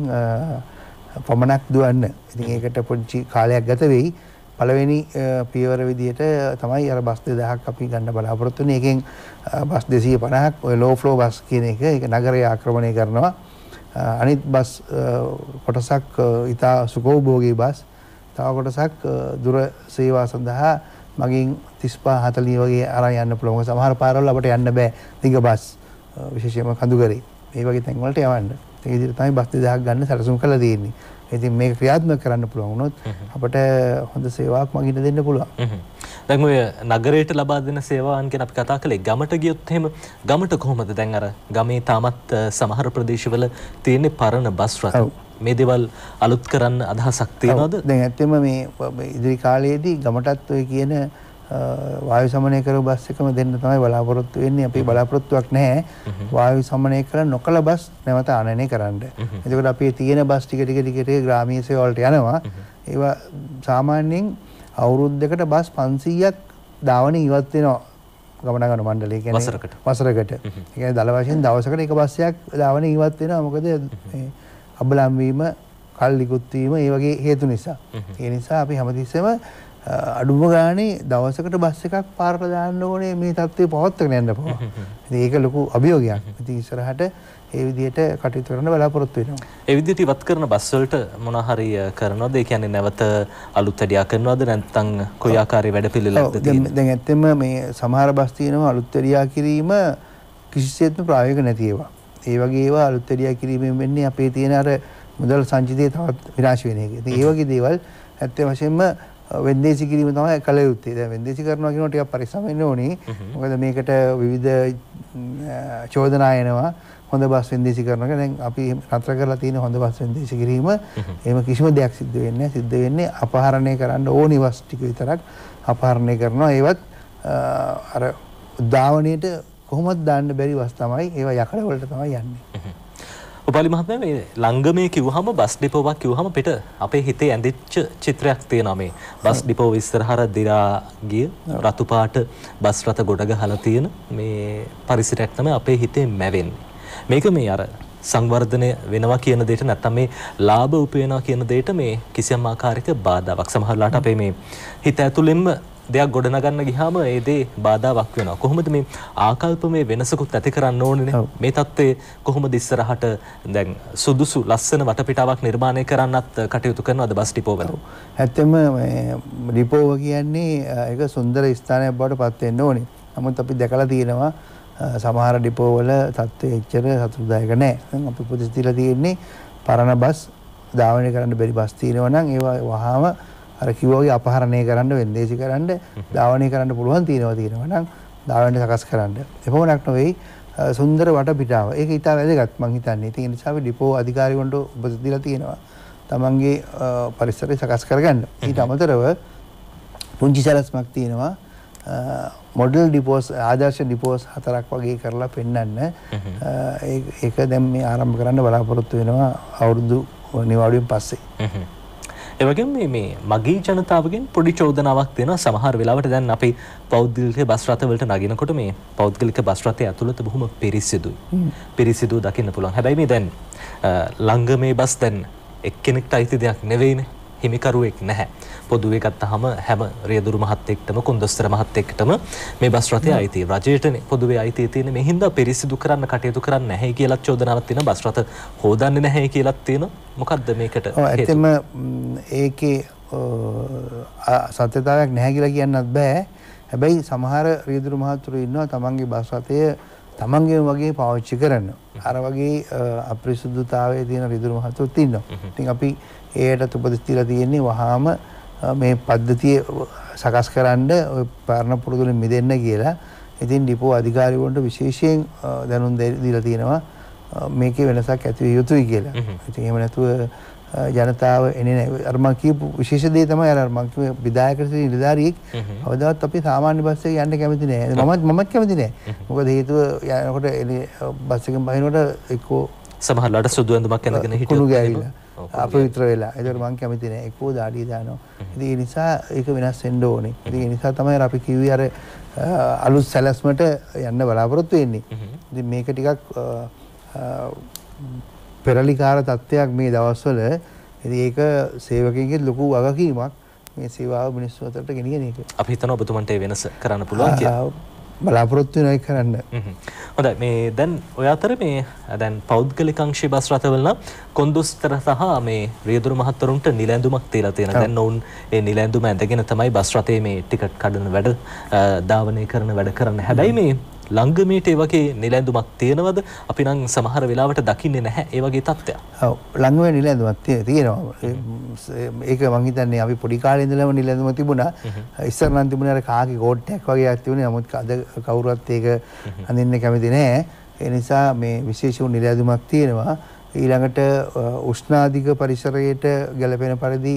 පමණක් දුවන්න. ඉතින් ඒකට පොඩි කාලයක් ගත වෙයි. පළවෙනි පියවර විදිහට තමයි අර බස් දෙදාහක් අපි ගන්න බලාපොරොත්තු වෙන්නේ. ඒකෙන් බස් දෙසිය පනහක් ඔය ලෝ ෆ්ලෝ බස් කියන එක ඒක නගරය ආක්‍රමණය කරනවා. අනිත් බස් කොටසක් ඉතා සුඛෝභෝගී බස්. තව කොටසක් දුර සේවා සඳහා මගින් තිස් පහ හතලිස් වගේ අරන් යන්න පුළුවන්. සමහර පාරවල් අපිට යන්න බෑ දිග බස්. විශේෂයෙන්ම කඳුගරේ. මේ වගේ තැන් වලට යවන්න. ඒ විදිහට තමයි බස් දෙදාහක් ගන්න සැලසුම් කරලා තියෙන්නේ. ඉතින් මේක ක්‍රියාත්මක කරන්න පුළුවන් වුණොත් අපිට හොඳ සේවාවක් මගින් දෙන්න පුළුවන්. දැන් ඔය නගරයට ලබා දෙන සේවාවන් ගැන අපි කතා කළේ. ගමට ගියොත් එහෙම ගමට කොහොමද? දැන් අර ගමේ තාමත් සමහර ප්‍රදේශවල තියෙන පරණ බස් රථ. මේ දේවල් අලුත් කරන්න අදහසක් තියෙනවද? දැන් ඇත්තම මේ ඉදිරි කාලයේදී ගමටත් ඔය කියන වායු සමනය කරපු බස් එකම දෙන්න තමයි බලාපොරොත්තු වෙන්නේ. අපි බලාපොරොත්තුවක් නැහැ වායු සමනය කර නොකළ බස් නැවත ආනයනය කරන්න. එතකොට අපි තියෙන බස් ටික ටික ටික ටික ග්‍රාමීය සේව වලට යනවා. ඒවා සාමාන්‍යයෙන් අවුරුද්දකට බස් පන්සීයක් ධාවනය ඉවත් වෙනවා ගමනාගමන මණ්ඩලය කියන්නේ වසරකට. වසරකට. ඒ කියන්නේ දල වශයෙන් දවසකට එක බස් එකක් ධාවනය ඉවත් වෙනවා. මොකද මේ අබලම් වීම, කල්ලිකුත් වීම ඒ වගේ හේතු නිසා. ඒ නිසා අපි හැමතිස්සෙම අඩුම ගානේ දවසකට බස් එකක් පාරට දාන්න ඕනේ මේ තත්ත්වය පවත්වාගෙන යන්න පුළුවන්. ඉතින් ඒක ලොකු අභියෝගයක්. ඉතින් ඉස්සරහට ඒ විදිහට කටයුතු කරන්න බලාපොරොත්තු වෙනවා. ඒ විදිහට ඉවත් කරන බස් වලට මොනවා හරි කරනවද? ඒ කියන්නේ නැවත අලුත් වැඩියා කරනවද නැත්නම් කොයි ආකාරයේ වැඩපිළිවෙලක්ද තියෙන්නේ? දැන් ඇත්තෙම මේ සමහර බස් තියෙනවා අලුත් වැඩියා කිරීම කිසිසේත්ම ප්‍රායෝගික නැති ඒවා. ඒ වගේ ඒවා අලුත් වැඩියා කිරීමෙන් වෙන්නේ අපේ තියෙන අර මුදල් සංචිතය තවත් විනාශ වෙන එක. ඉතින් ඒ වගේ දේවල් ඇත්ත වශයෙන්ම වෙන්දේසි කිරීම තමයි කළ යුත්තේ. දැන් වෙන්දේසි කරනවා කියනකොට ටිකක් පරිස්සම් වෙන්න ඕනේ. මොකද මේකට විවිධ චෝදනා එනවා. හොඳ බස් වෙන්දේසි කරනවා. දැන් අපි නතර කරලා තියෙන හොඳ බස් වෙන්දේසි කිරීම එහෙම කිසිම දෙයක් සිද්ධ වෙන්නේ නැහැ. සිද්ධ වෙන්නේ අපහරණය කරන්න ඕනි බස් ටික විතරක් අපහරණය කරනවා. ඒවත් අර ධාවනයේට කොහොමද දාන්න බැරි බස් තමයි. ඒවා යකඩ වලට තමයි යන්නේ. උපාලි මහත්මයා මේ ලංගමේ කිව්වහම බස් ඩිපෝවක් කිව්වහම පිට අපේ හිතේ ඇඳිච්ච චිත්‍රයක් තියෙනවා මේ බස් ඩිපෝව ඉස්සරහට දිරා ගිය රතු පාට බස් රථ ගොඩ ගහලා තියෙන මේ පරිසරයක් තමයි අපේ හිතේ මැවෙන්නේ. මේක මේ අර සංවර්ධනය වෙනවා කියන දෙයට නැත්නම් මේ ලාභ උපයනවා කියන දෙයට මේ කිසියම් ආකාරයක බාධාවක් සමහරලාට අපේ මේ හිත ඇතුළෙන්ම දෙයක් ගොඩනගන්න ගියාම ඒ දේ බාධාවක් වෙනවා. කොහොමද මේ ආකල්පමය වෙනසකුත් ඇති කරන්න ඕනේ මේ தත්ත්වයේ කොහොමද ඉස්සරහට දැන් සුදුසු ලස්සන වටපිටාවක් නිර්මාණය කරන්නත් කටයුතු කරනවද බස් ඩිපෝ වල? ඇත්තම මේ ඩිපෝව කියන්නේ ඒක සුන්දර ස්ථානයක් බවට පත් වෙන්න ඕනේ. නමුත් අපි දැකලා තියෙනවා සමහර ඩිපෝ වල තත්ත්වය එච්චර සතුටුදායක නැහැ. දැන් අපි උපදෙස් දීලා තියෙන්නේ පරණ බස් ධාවනය කරන්න බැරි බස් තියෙනවා නම් ඒවා වහාම අර කිව්වා වගේ අපහරණය කරන්න වෙන්දේසි කරන්න ධාවනය කරන්න පුළුවන් තියෙනවා තියෙනවා නම් ධාවනය සකස් කරන්න. එපමණක් නෙවෙයි සුන්දර වටපිටාව. ඒක ඉතා වැදගත් මං හිතන්නේ. ඒ නිසා අපි ඩිපෝ අධිකාරිවරුන්ට උපදෙස් දීලා තියෙනවා. තමන්ගේ පරිසරය සකස් කරගන්න. ඊට අමතරව පුංචි සැලැස්මක් තියෙනවා. මොඩල් ඩිපෝස් ආදර්ශ ඩිපෝස් හතරක් වගේ කරලා පෙන්වන්න. ඒක දැන් මේ ආරම්භ කරන්න බලාපොරොත්තු වෙනවා අවුරුදු නිවාඩුවෙන් පස්සේ. ඒ වගේම මේ මේ මගී ජනතාවගෙන් පොඩි චෝදනාවක් දෙනවා. සමහර වෙලාවට දැන් අපි පෞද්ගලික බස් රථ වලට නගිනකොට මේ පෞද්ගලික බස් රථය ඇතුළත බොහොම පිරිසිදුයි. පිරිසිදු දකින්න පුළුවන්. හැබැයි මේ දැන් ලංගමේ බස් දැන් එක්කෙනෙක්ට අයිති දෙයක් නෙවෙයිනේ. හිමිකරුවෙක් නැහැ. පොදුවේ ගත්තාම හැම රියදුරු මහත් එක්කම කොන්දොස්තර මහත් එක්කම මේ බස් රථය අයිති. රජයටනේ පොදුවේ අයිතිය තියෙන. මේ හින්දා පිරිසිදු කරන්න කටයුතු කරන්නේ නැහැ කියලා චෝදනාවක් තියෙනවා. බස් රථ හොදන්නේ නැහැ කියලාත් තියෙනවා. මොකද්ද මේකට හේතුව? ඇත්තම ඒකේ සත්‍යතාවයක් නැහැ කියලා කියන්නත් බෑ. හැබැයි සමහර රියදුරු මහතුරු ඉන්නවා තමන්ගේ බස් රථය තමන්ගේම වගේ පාවිච්චි කරන. අර වගේ අපිරිසුදුතාවයේ තියෙන රියදුරු මහතුරුත් ඉන්නවා. ඉතින් අපි ඒකට උපදෙස් දීලා තියෙන්නේ වහාම මේ පද්ධතිය සකස් කරන්න ඔය පරණ පුරුදුලින් මිදෙන්න කියලා. ඉතින් ඩිපෝ අධිකාරිවරුන්ට විශේෂයෙන් දැනුම් දීලා තියෙනවා මේකේ වෙනසක් ඇති විය යුතුයි කියලා. ඉතින් එහෙම නැතුව ජනතාව එන්නේ නැහැ. අර මම කියපු විශේෂ දේ තමයි අර මම කිව්වේ විධායක නිලධාරියෙක් අවදාවත් අපි සාමාන්‍ය බස් එකේ යන්න කැමති නැහැ. මමත් මමත් කැමති නැහැ. මොකද හේතුව යනකොට බස් එකෙන් බහිනකොට එක්කෝ සමහරලාට සුදු ඇඳුමක් ඇඳගෙන හිටියොත් අපවිත්‍ර වෙලා. ඒකට මම කැමති නැහැ. එක්කෝ දාඩිය දානවා. ඉතින් ඒ නිසා ඒක වෙනස් වෙන්න ඕනේ. ඉතින් ඒ නිසා තමයි අපි කිව්වේ අර අලුත් සැලැස්මට යන්න බලාපොරොත්තු වෙන්නේ. ඉතින් මේක ටිකක් පෙරලිකාර තත්ත්වයක් මේ දවස්වල. ඉතින් ඒක සේවකයෙක්ගේ ලොකු වගකීමක් මේ සේවාව මිනිස්සු අතරට ගෙනියන එක. අපි හිතනවා ඔබතුමන්ට ඒ වෙනස කරන්න පුළුවන් කියලා. බලාපොරොත්තු වෙනවා කරන්න. හොඳයි මේ දැන් ඔය අතර මේ දැන් පෞද්ගලික අංශයේ බස් රථවල නම් කොන්දොස්තර සහ මේ රියදුරු මහත්වරුන්ට නිලැඳුමක් තියලා තියෙනවා. දැන් ඔවුන් ඒ නිලැඳුම ඇඳගෙන තමයි බස් රථයේ මේ ටිකට් කඩන වැඩ ධාවනය කරන වැඩ කරන්නේ. හැබැයි මේ ලංගමේට ඒ වගේ නිලැඳුමක් තියෙනවද? අපි නම් සමහර වෙලාවට දකින්නේ නැහැ ඒ වගේ තත්ත්වයක්. ඔව් ලංගමේ නිලැඳුමක් තියෙනවා. ඒක මං හිතන්නේ අපි පොඩි කාලේ ඉඳලම නිලැඳුම තිබුණා. ඉස්සර නම් තිබුණේ අර කාගේ කෝට්ටයක් වගේ එකක් තිබුණේ. නමුත් අද කවුරුවත් ඒක අඳින්න කැමති නැහැ. ඒ නිසා මේ විශේෂ වූ නිලැඳුමක් තියෙනවා. ඊළඟට උෂ්ණාධික පරිසරයට ගැලපෙන පරිදි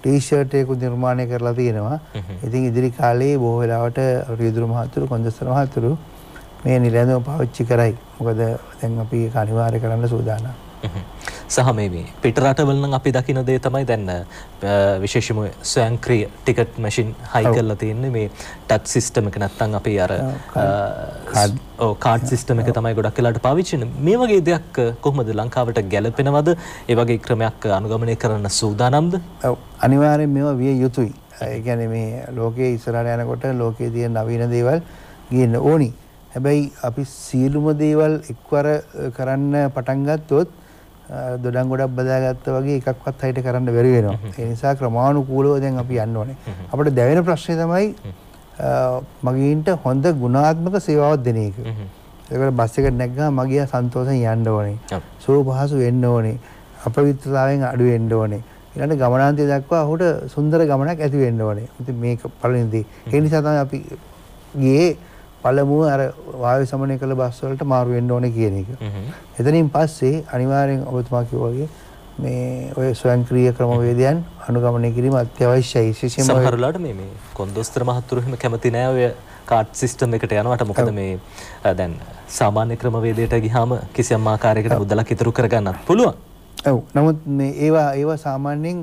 ටී-ෂර්ට් එකක් නිර්මාණය කරලා තියෙනවා. ඉතින් ඉදිරි කාලේ බොහෝ වෙලාවට රියදුරු මහතුරු කොන්දස්තර මහතුරු මේ නිලැඳුම පාවිච්චි කරයි. මොකද දැන් අපි ඒක අනිවාර්ය කරන්න සූදානම්. සහ මේ මේ පිට රටවල නම් අපි දකින දේ තමයි දැන් විශේෂම ස්වයංක්‍රීය ටිකට් මැෂින් හයි කරලා තියෙන්නේ මේ ටච් සිස්ටම් එක නැත්තම් අපි අර කාඩ් ඔව් කාඩ් සිස්ටම් එක තමයි ගොඩක් වෙලාවට පාවිච්චි කරන්නේ. මේ වගේ දෙයක් කොහොමද ලංකාවට ගැලපෙනවද? ඒ වගේ ක්‍රමයක් අනුගමනය කරන්න සූදානම්ද? ඔව් අනිවාර්යෙන් මේවා විය යුතුයි. ඒ කියන්නේ මේ ලෝකයේ ඉස්සරහට යනකොට ලෝකයේ තියෙන නවීන දේවල් ගියන්න ඕනි. හැබැයි අපි සියලුම දේවල් එක්වර කරන්න පටන් ගත්තොත් දොඩම් ගොඩක් බදාගත්තා වගේ එකක්වත් හයිට කරන්න බැරි වෙනවා. ඒ නිසා ක්‍රමානුකූලව දැන් අපි යන්න ඕනේ. අපිට දැවෙන ප්‍රශ්නේ තමයි මගීන්ට හොඳ ගුණාත්මක සේවාවක් දෙන එක. ඒකට බස් එකට නැග්ගම මගියා සන්තෝෂෙන් යන්න ඕනේ. සුව පහසු වෙන්න ඕනේ. අපවිත්‍රතාවයෙන් අඩු වෙන්න ඕනේ. ඊළඟ ගමනාන්තය දක්වා ඔහුට සුන්දර ගමනක් ඇති වෙන්න ඕනේ. ඉතින් මේක පළවෙනි දේ. ඒ නිසා තමයි අපි ගියේ පළමුව අර වායු සමනය කළ බස් වලට මාරු වෙන්න ඕනේ කියන එක. එතනින් පස්සේ අනිවාර්යෙන් ඔබතුමා කිව්වා වගේ මේ ඔය ස්වයංක්‍රීය ක්‍රමවේදයන් අනුගමනය කිරීම අත්‍යවශ්‍යයි. විශේෂයෙන්ම සමහර වෙලාවට මේ මේ කොන්දොස්තර මහතුරු එහෙම කැමති නෑ ඔය කාඩ් සිස්ටම් එකට යනවට. මොකද මේ දැන් සාමාන්‍ය ක්‍රමවේදයට ගියාම කිසියම් ආකාරයකට මුදලක් ඉතුරු කරගන්නත් පුළුවන්. ඔව්. නමුත් මේ ඒවා ඒවා සාමාන්‍යයෙන්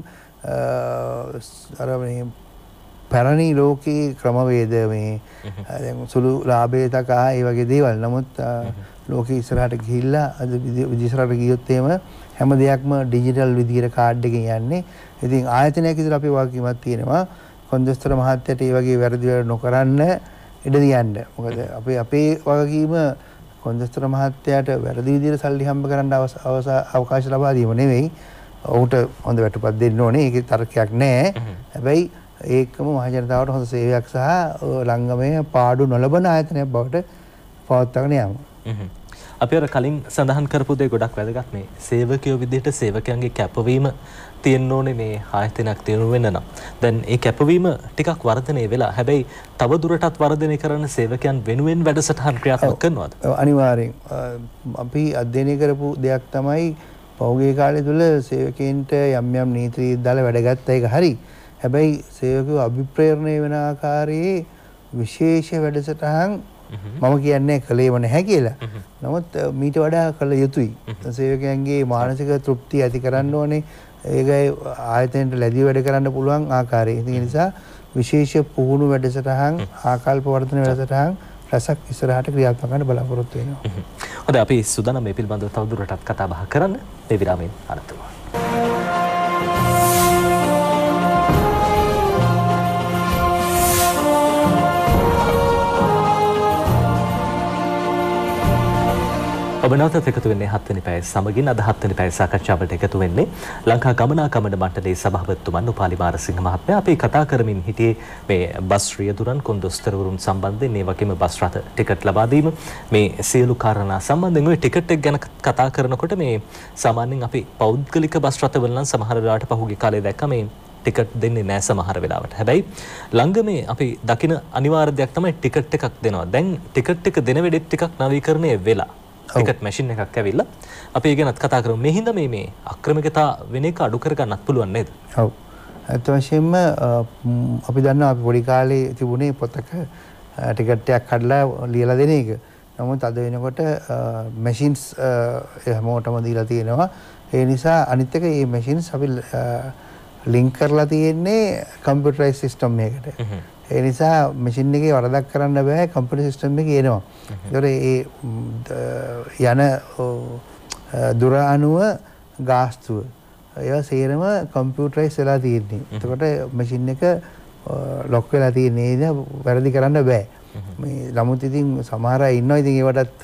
අර මේ පැරණි ලෝකයේ ක්‍රමවේද මේ දැන් සුළු ලාභය තකා ඒ වගේ දේවල්. නමුත් ලෝකයේ ඉස්සරහට ගිහිල්ලා අද ඉස්සරහට ගියොත් එහෙම හැම දෙයක්ම ඩිජිටල් විදිහට කාඩ් එකකින් යන්නේ. ඉතින් ආයතනයක් විදිහට අපි වගකීමක් තියෙනවා කොන්දස්තර මහත්තයට ඒ වගේ වැරදි වැඩ නොකරන්න ඉඩ දියන්න. මොකද අපි අපේ වගකීම කොන්දස්තර මහත්තයාට වැරදි විදිහට සල්ලි හම්බ කරන්න අවකාශ ලබා දීම නෙවෙයි. ඔහුට හොඳ වැටුපක් දෙන්න ඕනේ. ඒකේ තර්කයක් නැහැ. හැබැයි ඒකම මහජනතාවට හොඳ සේවයක් සහ ලංගමේ පාඩු නොලබන ආයතනයක් බවට පවත්වාගෙන යාම. අපි අර කලින් සඳහන් කරපු දේ ගොඩක් වැදගත්. මේ සේවකයෝ විදිහට සේවකයන්ගේ කැපවීම තියෙන්න ඕනේ මේ ආයතනයක් තියෙනු වෙන්න නම්. දැන් ඒ කැපවීම ටිකක් වර්ධනය වෙලා. හැබැයි තව දුරටත් වර්ධනය කරන සේවකයන් වෙනුවෙන් වැඩසටහන් ක්‍රියාත්මක කරනවද? අනිවාර්යෙන්. අපි අධ්‍යයනය කරපු දෙයක් තමයි පහුගිය කාලය තුල සේවකයන්ට යම් යම් නීති දාලා වැඩගත්ත එක හරි. හැබැයි සේවකයෝ අභිප්‍රේරණය වෙන ආකාරයේ විශේෂ වැඩසටහන් මම කියන්නේ කළේම නැහැ කියලා. නමුත් මීට වඩා කළ යුතුයි. සේවකයන්ගේ මානසික තෘප්තිය ඇති කරන්න ඕනේ. ඒකයි ආයතනයට ලැබී වැඩ කරන්න පුළුවන් ආකාරය. ඒ නිසා විශේෂ පුහුණු වැඩසටහන් ආකල්ප වර්ධන වැඩසටහන් රසක් ඉස්සරහට ක්‍රියාත්මක කරන්න බලාපොරොත්තු වෙනවා. හොඳයි අපි සූදානම් මේ පිළිබඳව තවදුරටත් කතා බහ කරන්න. මේ විරාමයෙන් අනතුරුව. ඔබ නැවතත් එකතු වෙන්නේ හත්වෙනි පැය සමගින්. අද හත්වෙනි පැය සාකච්ඡාවට එකතු වෙන්නේ ලංකා ගමනාගමන මණ්ඩලයේ සභාපතිතුමන් උපාලි මාරසිංහ මහත්මයා. අපි කතා කරමින් හිටියේ මේ බස් රියදුරන් කොන්දොස්තරවරුන් සම්බන්ධයෙන්, ඒ වගේම බස් රථ ටිකට් ලබා දීම, මේ සියලු කාරණා සම්බන්ධයෙන්. ඔය ටිකට් එක ගැන කතා කරනකොට මේ සාමාන්‍යයෙන් අපි පෞද්ගලික බස් රථවල නම් සමහර වෙලාවට පහුගිය කාලේ දැක්කම මේ ටිකට් දෙන්නේ නැහැ සමහර වෙලාවට. හැබැයි ළඟමේ අපි දකින අනිවාර්ය දෙයක් තමයි ටිකට් එකක් දෙනවා. දැන් ටිකට් එක දෙන වෙලෙත් ටිකක් නවීකරණය වෙලා ටිකට් මැෂින් එකක් ඇවිල්ලා අපි ඒ ගැනත් කතා කරමු. මේ හින්දා මේ මේ අක්‍රමිකතා වෙන එක අඩු කරගන්නත් පුළුවන් නේද? ඔව්. ඇත්ත වශයෙන්ම අපි දන්නවා අපි පොඩි කාලේ තිබුණේ පොතක ටිකට් එකක් කඩලා ලියලා දෙන එක. නමුත් අද වෙනකොට මැෂින්ස් හැමෝටම දීලා තියෙනවා. ඒ නිසා අනිත් එක මේ මැෂින්ස් අපි ලින්ක් කරලා තියෙන්නේ කම්පියුටරයිස් සිස්ටම් එකකට. ඒ නිසා මැෂින් එකේ වරදක් කරන්න බෑ කම්පියුටර් සිස්ටම් එකේ එනවා. ඒතකොට ඒ යන දුර අනුව ගාස්තුව ඒවා සේරම කම්පියුටරයිස් වෙලා තියෙන්නේ. එතකොට මැෂින් එක ලොක් වෙලා තියෙන්නේ නේද? වැරදි කරන්න බෑ. මේ ළමුත් ඉතින් සමහර අය ඉන්නවා ඉතින් ඒවටත්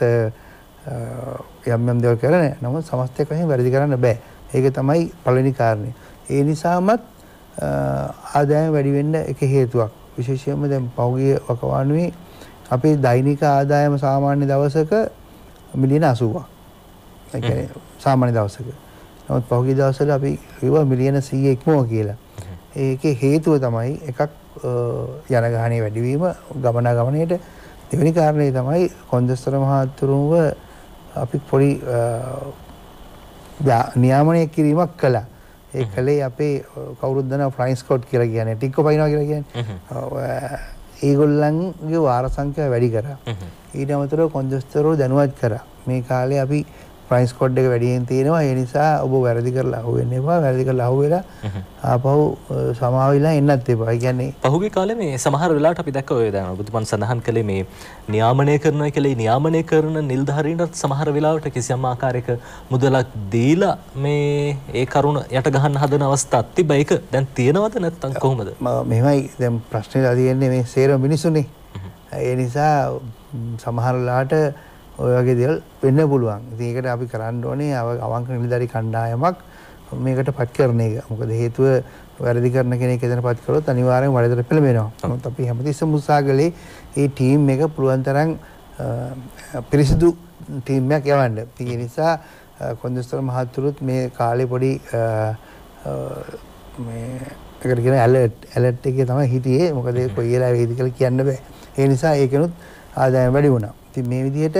යම් යම් දේවල් කරන. නමුත් සමස්තයක් වශයෙන් වැරදි කරන්න බෑ. ඒක තමයි පළවෙනි කාරණේ. ඒ නිසාමත් ආදායම වැඩි වෙන්න එක හේතුවක්. විශේෂයෙන්ම දැන් පහුගිය වකවානුවේ අපේ දෛනික ආදායම සාමාන්‍ය දවසක මිලියන අසූවක්. ඒ කියන්නේ සාමාන්‍ය දවසක. නමුත් පහුගිය දවස්වල අපි ඒවා මිලියන සීය ඉක්මව කියලා. ඒකේ හේතුව තමයි එකක් යනගහනේ වැඩිවීම ගමනාගමනයේට. දෙවෙනි කාරණේ තමයි කොන්දස්තර මහතුරුව අපි පොඩි නියාමනය කිරීමක් කළා. ඒ කලේ අපේ කවුරුත් දන්නවා ෆ්ලයින් ස්කවුට් කියලා කියන්නේ ටික්කෝ පයින්නවා කියලා කියන්නේ. ඒගොල්ලන්ගේ වාර සංඛ්‍යාව වැඩි කරා. ඊට අමතරව කොන්දස්තරෝ දැනුවත් කරා. මේ කාලේ අපි ෆ්ලයින් ස්කවුට් එක වැඩියෙන් තියෙනවා. ඒ නිසා ඔබ වැරදි කරලා අහුවෙන්න එපා. වැරදි කරලා අහුවෙලා ආපහු සමාවිලා එන්නත් එපා. ඒ කියන්නේ පහුගිය කාලේ මේ සමහර වෙලාවට අපි දැක්ක ඔය දැන් ඔබතුමන් සඳහන් කළේ මේ නියාමනය කරනවා කියලා නියාමනය කරන නිලධාරීන්ට සමහර වෙලාවට කිසියම් ආකාරයක මුදලක් දීලා මේ ඒ කරුණ යට ගහන්න හදන අවස්ථාවක් තිබ්බා. ඒක දැන් තියෙනවද නැත්නම් කොහොමද? මෙහෙමයි දැන් ප්‍රශ්නේලා තියෙන්නේ මේ සේරම මිනිසුනේ. ඒ නිසා සමහර වෙලාවට ඔය වගේ දේවල් වෙන්න පුළුවන්. ඉතින් ඒකට අපි කරන්න ඕනේ අවංක නිලධාරී කණ්ඩායමක් මේකට පත් කරන එක. මොකද හේතුව වැරදි කරන කෙනෙක් එතන පත් කරොත් අනිවාර්යෙන් වැඩට පෙළඹෙනවා. නමුත් අපි හැමතිස්සෙම උත්සාහ කළේ මේ ටීම් එක පුළුවන් තරම් පිරිසිදු ටීම් එකක් යවන්න. ඒ නිසා කොන්දස්තර මහතුරුත් මේ කාලේ පොඩි මේ එකට කියන ඇලර්ට් ඇලර්ට් එකේ තමයි හිටියේ. මොකද කොයි වෙලාවෙ වේද කියලා කියන්න බෑ. ඒ නිසා ඒකනොත් ආදායම වැඩි වුණා. ඉතින් මේ විදිහට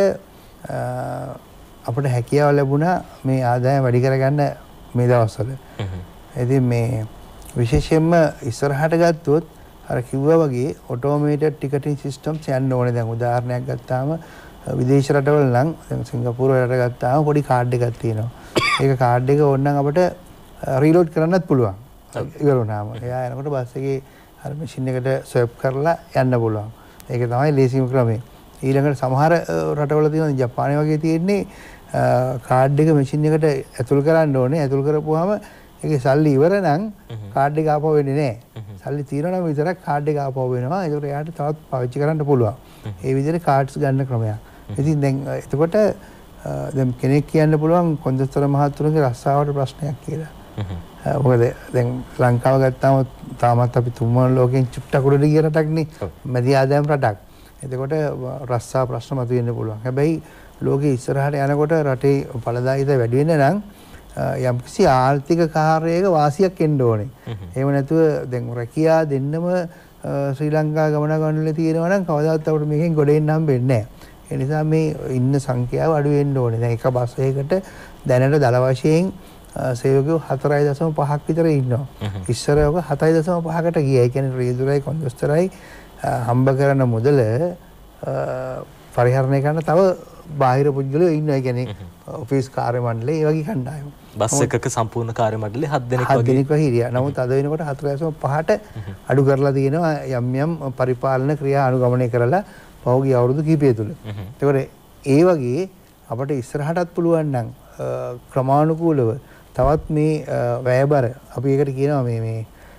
අපිට හැකියාව ලැබුණා මේ ආදායම වැඩි කරගන්න මේ දවස්වල. ඉතින් මේ විශේෂයෙන්ම ඉස්සරහට ගත්තොත් අර කිව්වා වගේ ඔටෝමේටඩ් ටිකටින් සිස්ටම්ස් යන්න ඕනේ. දැන් උදාහරණයක් ගත්තාම විදේශ රටවල නම් දැන් සිංගප්පූරු රට ගත්තාම පොඩි කාඩ් එකක් තියෙනවා. ඒක කාඩ් එක ඕනනම් අපිට රීලෝඩ් කරන්නත් පුළුවන්. ඉවර වුණාම. එයා එනකොට බස් එකේ අර මැෂින් එකට ස්වැප් කරලා යන්න පුළුවන්. ඒක තමයි ලේසිම ක්‍රමය. ඊළඟට සමහර රටවල තියෙනවා ජපානයේ වගේ තියෙන්නේ කාඩ් එක මැෂින් එකට ඇතුල් කරන්න ඕනේ. ඇතුල් කරපුවාම ඒකේ සල්ලි ඉවර නම් කාඩ් එක ආපහු වෙන්නේ නැහැ. සල්ලි තියෙනවා නම් විතරක් කාඩ් එක ආපහු වෙනවා. ඒකට එයාට තවත් පාවිච්චි කරන්න පුළුවන්. ඒ විදිහට කාඩ්ස් ගන්න ක්‍රමයක්. ඉතින් දැන් එතකොට දැන් කෙනෙක් කියන්න පුළුවන් කොන්දස්තර මහතුරුගේ රස්සාවට ප්‍රශ්නයක් කියලා. මොකද දැන් ලංකාව ගත්තාම තාමත් අපි තුන්වන ලෝකෙන් චුට්ටක් උඩට ගිය රටක්නේ. මැදි ආදායම් රටක්. එතකොට රස්සා ප්‍රශ්න මතුවෙන්න පුළුවන්. හැබැයි ලෝකෙ ඉස්සරහට යනකොට රටේ ඵලදායීතා වැඩි වෙන්න නම් යම්කිසි ආර්ථික කාර්යයක වාසියක් එන්න ඕනේ. එහෙම නැතුව දැන් රැකියා දෙන්නම ශ්‍රී ලංකා ගමනාගමනවල තියෙනවා නම් කවදාවත් අපිට මේකෙන් ගොඩ එන්න හම්බෙන්නේ නැහැ. ඒ නිසා මේ ඉන්න සංඛ්‍යාව අඩු වෙන්න ඕනේ. දැන් එක බස් එකකට දැනට දල වශයෙන් සේවකයෝ හතරයි දශම පහක් විතර ඉන්නවා. ඉස්සර ඔක හතයි දශම පහකට ගියා. ඒ කියන්නේ රියදුරයි කොන්දස්තරයි හම්බ කරන මුදල පරිහරණය කරන තව බාහිර පුද්ගලයෝ ඉන්නවා. ඒ කියන්නේ ඔෆිස් කාර්ය මණ්ඩලය ඒ වගේ කණ්ඩායම. බස් එකක සම්පූර්ණ කාර්ය මණ්ඩලය හත් දෙනෙක් වගේ හත් දෙනෙක් වගේ හිටියා. නමුත් අද වෙනකොට හතර දශම පහට අඩු කරලා තියෙනවා යම් යම් පරිපාලන ක්‍රියා අනුගමනය කරලා පහුගිය අවුරුදු කිහිපය තුළ. ඒකෝර ඒ වගේ අපිට ඉස්සරහටත් පුළුවන් නම් ක්‍රමානුකූලව තවත් මේ වැයබර අපි ඒකට කියනවා මේ මේ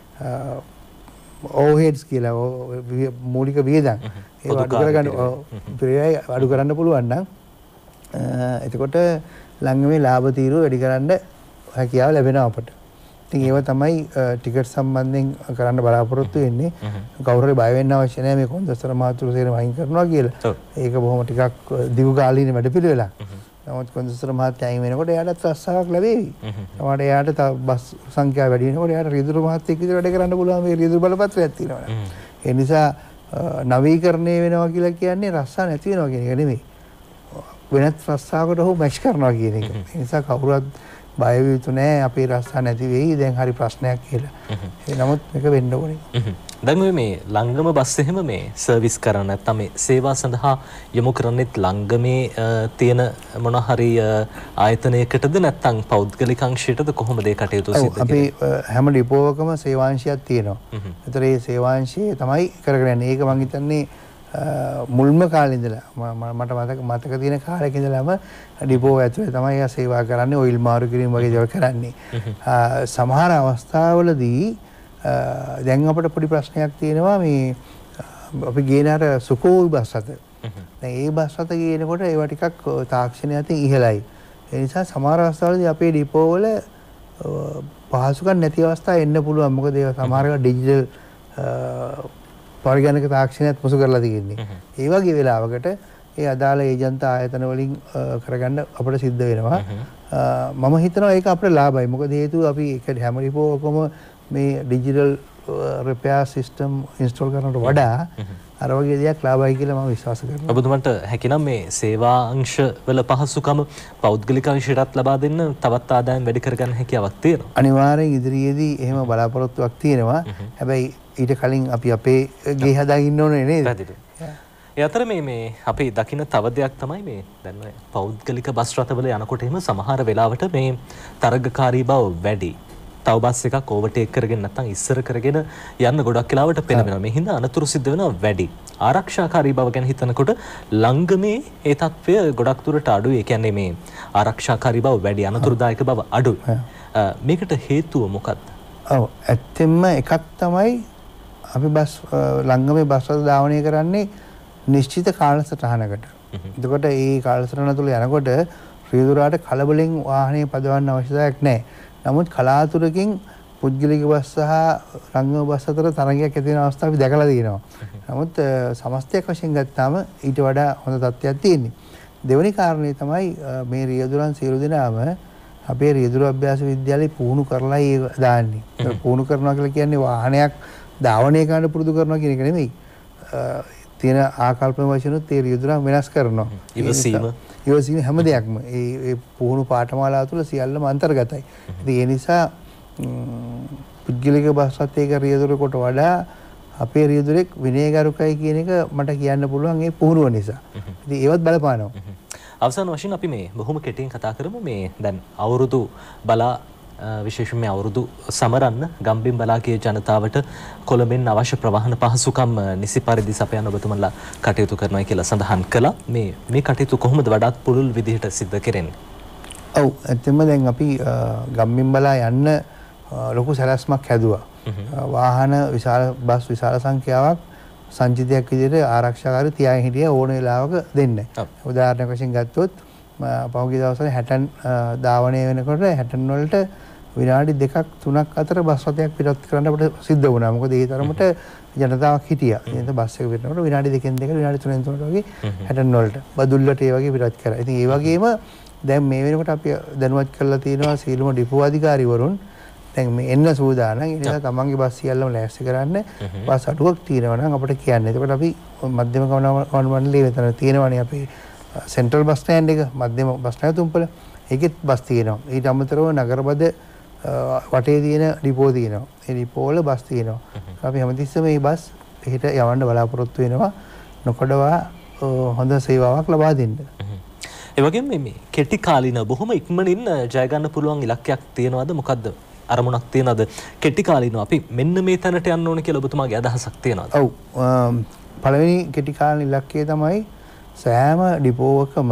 ඕහෙඩ්ස් කියලා මූලික වියදම් ඒ අඩු කරගන්න ප්‍රයය අඩු කරන්න පුළුවන් නම් එතකොට ළඟමේ ලාභ තීරුව වැඩි කරන්න හැකියාව ලැබෙනවා අපට. ඉතින් ඒව තමයි ටිකට් සම්බන්ධයෙන් කරන්න බලාපොරොත්තු වෙන්නේ. කවුරු හරි බය වෙන්න අවශ්‍ය නැහැ මේ කොන්දස්තර මහතුරු සේන වයින් කරනවා කියලා. ඒක බොහොම ටිකක් දිගු කාලීන වැඩපිළිවෙලක්. නමුත් කොන්දස්තර මහත්තයා වෙනකොට එයාට රස්සාවක් ලැබෙවි. තවට එයාට තව බස් සංඛ්‍යාව වැඩි වෙනකොට එයාට රියදුරු මහත්තයෙක් විදිහට වැඩ කරන්න පුළුවන් මේ රියදුරු බලපත්‍රයක් තියෙනවා. ඒ නිසා නවීකරණය වෙනවා කියලා කියන්නේ රස්සා නැති වෙනවා කියන එක නෙමෙයි. වෙනත් රස්සාවකට ඔහු මැච් කරනවා කියන එක. ඒ නිසා කවුරුත් බය වෙ යුතු නෑ අපේ රස්සා නැති වෙයි දැන් හරි ප්‍රශ්නයක් කියලා. ඒ නමුත් මේක වෙන්න ඕනේ. දැන් මේ ලංගම බස් එහෙම මේ සර්විස් කරන නැත්නම් මේ සේවා සඳහා යොමු කරන්නේත් ලංගමේ තියෙන මොන හරි ආයතනයකටද නැත්නම් පෞද්ගලික අංශයටද කොහොමද ඒ කටයුතු සිදු කරන්නේ? අපි හැම ඩිපෝවකම සේවාංශයක් තියෙනවා. ඒතර ඒ සේවාංශය තමයි කරගෙන යන්නේ. ඒක මම හිතන්නේ මුල්ම කාලේ ඉඳලා මට මතක මතක තියෙන කාලෙක ඉඳලාම ඩිපෝ ඇතුලේ තමයි ආ සේවා කරන්නේ ඔයිල් මාරු කිරීම වගේ දේවල් කරන්නේ. සමහර අවස්ථාවලදී දැන් අපිට පොඩි ප්‍රශ්නයක් තියෙනවා මේ අපි ගේන අර සුකෝයි බස් අත. දැන් ඒ බස් අත ගේනකොට ඒවා ටිකක් තාක්ෂණය අතින් ඉහළයි. ඒ නිසා සමහර අවස්ථාවලදී අපේ ඩිපෝ වල පහසුකම් නැති අවස්ථා එන්න පුළුවන්. මොකද ඒවා සමහර ඒවා ඩිජිටල් පරිගණක තාක්ෂණයත් මුසු කරලා තියෙන්නේ. ඒ වගේ වෙලාවකට ඒ අදාළ ඒජන්ත ආයතන වලින් කරගන්න අපිට සිද්ධ වෙනවා. මම හිතනවා ඒක අපිට ලාභයි. මොකද හේතුව අපි ඒක හැම ඩිපෝවකම මේ ඩිජිටල් රිපෙයාර් සිස්ටම් ඉන්ස්ටෝල් කරනවට වඩා අර වගේ දෙයක් ලාභයි කියලා මම විශ්වාස කරනවා. ඔබතුමන්ට හැකිනම් මේ සේවා අංශ වල පහසුකම් පෞද්ගලික අංශයටත් ලබා දෙන්න තවත් ආදායම් වැඩි කරගන්න හැකියාවක් තියෙනවා. අනිවාර්යෙන් ඉදිරියේදී එහෙම බලාපොරොත්තුවක් තියෙනවා. හැබැයි ඊට කලින් අපි අපේ ගේ හදාගන්න ඕනේ නේද? පැහැදිලි. ඒ අතර මේ මේ අපි දකින තව දෙයක් තමයි මේ දැන් ඔය පෞද්ගලික බස් රථවල යනකොට එහෙම සමහර වෙලාවට මේ තරගකාරී බව වැඩි. තව බස් එකක් ඕවර්ටේක් කරගෙන නැත්නම් ඉස්සර කරගෙන යන්න ගොඩක් වෙලාවට පෙළඹෙනවා. මේ හින්දා අනතුරු සිද්ධ වෙනවා වැඩි. ආරක්ෂාකාරී බව ගැන හිතනකොට ලංගමේ ඒ තත්ත්වය ගොඩක් දුරට අඩුයි. ඒ කියන්නේ මේ ආරක්ෂාකාරී බව වැඩි, අනතුරුදායක බව අඩුයි. මේකට හේතුව මොකක්ද? ඔව් ඇත්තෙන්ම එකක් තමයි අපි බස් ලංගමේ බස් රථ ධාවනය කරන්නේ නිශ්චිත කාලසටහනකට. එතකොට ඒ කාලසටහන තුළ යනකොට රියදුරාට කලබලෙන් වාහනේ පදවන්න අවශ්‍යතාවයක් නැහැ. නමුත් කලාතුරකින් පුද්ගලික බස් සහ රංගම බස් අතර තරගයක් ඇති වෙන අවස්ථා අපි දැකලා තියෙනවා. නමුත් සමස්තයක් වශයෙන් ගත්තාම ඊට වඩා හොඳ තත්ත්වයක් තියෙනවා. දෙවෙනි කාරණේ තමයි මේ රියදුරන් සියලු දෙනාම අපේ රියදුරු අභ්‍යාස විද්‍යාලේ පුහුණු කරලායි දාන්නේ. පුහුණු කරනවා කියලා කියන්නේ වාහනයක් ධාවනය කරන්න පුරුදු කරනවා කියන එක නෙමෙයි. තියෙන ආකල්පන වශයෙන්ුත් ඒ රියදුරන් වෙනස් කරනවා. ඉවසීම ඉවසීම හැම දෙයක්ම ඒ පුහුණු පාඨමාලාව තුළ සියල්ලම අන්තර්ගතයි. ඉතින් ඒ නිසා පුද්ගලික බස් රථයක රියදුරෙකුට වඩා අපේ රියදුරෙක් විනයගරුකයි කියන එක මට කියන්න පුළුවන් ඒ පුහුණුව නිසා. ඉතින් ඒවත් බලපානවා. අවසාන වශයෙන් අපි මේ බොහොම කෙටියෙන් කතා කරමු මේ දැන් අවුරුදු බලා විශේෂයෙන් මේ අවුරුදු සමරන්න ගම්බිම් බලාගේ ජනතාවට කොළඹෙන් අවශ්‍ය ප්‍රවාහන පහසුකම් නිසි පරිදි සපයන ඔබතුමන්ලා කටයුතු කරනවා කියලා සඳහන් කළා. මේ මේ කටයුතු කොහොමද වඩාත් පුළුල් විදිහට සිද්ධ කරන්නේ? ඔව් ඇත්තම දැන් අපි ගම්බිම් බලා යන්න ලොකු සැලැස්මක් හැදුවා. වාහන විශාල බස් විශාල සංඛ්‍යාවක් සංචිතයක් විදිහට ආරක්ෂාකාරී තියාගෙන හිටිය ඕන වෙලාවක දෙන්න. උදාහරණයක් වශයෙන් ගත්තොත් පහුගිය දවස්වල හැටන් ධාවනය වෙනකොට හැටන් වලට විනාඩි දෙකක් තුනක් අතර බස් රථයක් පිටත් කරන්න අපිට සිද්ධ වුණා. මොකද ඒ තරමට ජනතාවක් හිටියා. එහෙනම් බස් එක පිටනකොට විනාඩි දෙකෙන් දෙකට විනාඩි තුනෙන් තුනට වගේ හැටන් වලට බදුල්ලට ඒ වගේ පිටත් කරා. ඉතින් ඒ වගේම දැන් මේ වෙනකොට අපි දැනුවත් කරලා තියෙනවා සීලම ඩිපෝ අධිකාරීවරුන් දැන් මේ එන්න සූදානම්. ඒ නිසා තමන්ගේ බස් සියල්ලම ලෑස්ති කරන්න. බස් අඩුවක් තියෙනවා නම් අපිට කියන්න. එතකොට අපි මධ්‍යම ගමන මණ්ඩලයේ වෙතන තියෙනවානේ අපි සෙන්ට්‍රල් බස් ස්ටෑන්ඩ් එක මධ්‍යම බස් නැවතුම්පල ඒකෙත් බස් තියෙනවා. ඊට අමතරව නගරබද වටේ තියෙන ඩිපෝ තියෙනවා. ඒ ඩිපෝ වල බස් තියෙනවා. අපි හැමතිස්සෙම මේ බස් පිට යවන්න බලාපොරොත්තු වෙනවා. නොකඩවා හොඳ සේවාවක් ලබා දෙන්න. ඒ වගේම මේ කෙටි කාලින බොහොම ඉක්මනින් ජය ගන්න පුළුවන් ඉලක්කයක් තියෙනවද? මොකද්ද අරමුණක් තියෙනවද? කෙටි කාලිනව අපි මෙන්න මේ තැනට යන්න ඕන කියලා ඔබතුමාගේ අදහසක් තියෙනවද? ඔව්. පළවෙනි කෙටි කාලින ඉලක්කය තමයි සෑම ඩිපෝවකම